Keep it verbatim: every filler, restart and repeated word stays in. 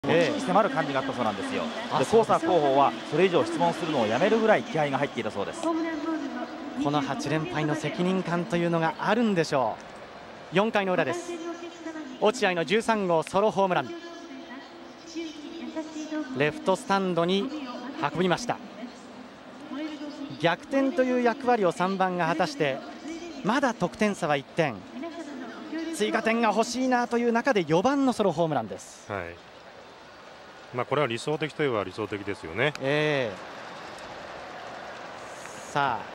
こっちに迫る感じがあったそうなんですよ。で、コーサー広報はそれ以上質問するのをやめるぐらい気合が入っていたそうです。 このはち連敗の責任感というのがあるんでしょう。よんかいの裏です。落合のじゅうさん号ソロホームラン、レフトスタンドに運びました。逆転という役割をさんばんが果たして、まだ得点差はいってん、追加点が欲しいなという中でよばんのソロホームランです。 はい、まあこれは理想的といえば理想的ですよね。 えー、さあ